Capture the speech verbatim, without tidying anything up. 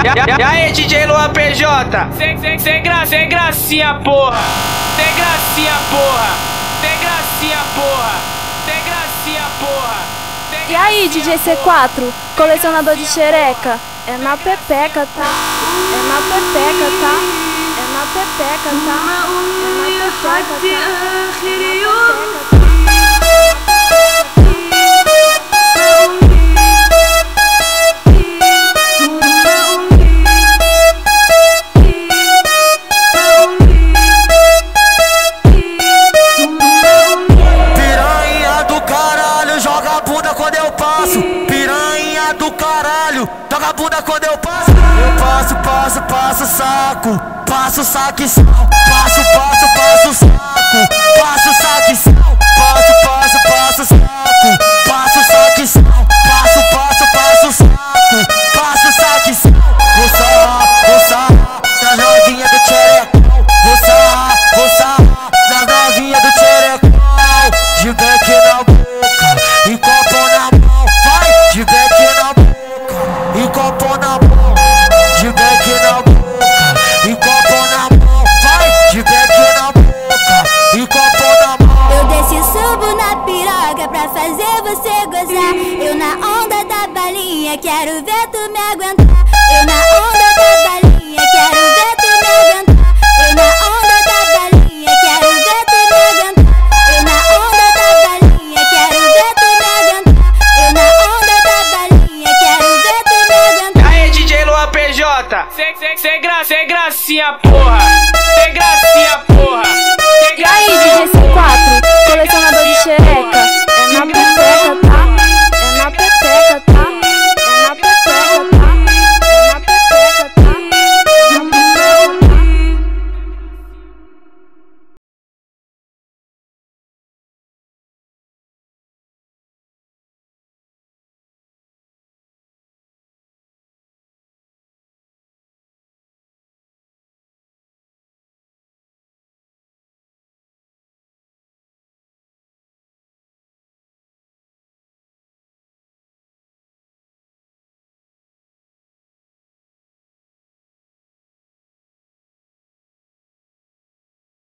E aí, D J Luan P J? Sem, sem, sem, gra, sem gracinha, porra. Sem gracinha, porra. Sem gracinha, porra. Sem gracinha, porra. Sem E aí, D J C quatro, colecionador de xereca? É na pepeca, tá? É na pepeca, tá? É na pepeca, tá? É na pepeca, tá? Quando eu passo, piranha do caralho, joga bunda quando eu passo. Eu passo, passo, passo saco, passo saque sal, passo, passo, passo saco, passo saque sal, passo, passo, passo saco, passo saque sal, passo, passo, passo saco, passo saque sal. Vou sarrar, vou sarrar nas novinhas do tcherecão, vou sarrar, vou sarrar nas novinhas do tcherecão. De back na boca e copo na mão, vai! De back na boca e copo na mão, de back na boca e copo na mão, vai! De back na boca e copo na mão. Eu desço e subo na piroca pra fazer você gozar. Eu na onda da balinha, quero ver tu me aguentar. Eu na onda da balinha, quero ver tu me aguentar. Eu na onda da balinha, quero ver tu me aguentar. Eu na onda da balinha, quero ver tu me aguentar. Eu na onda da balinha, quero ver tu me aguentar. E aí, D J Luan P J? Sem, sem, sem, gra, sem gracinha, porra.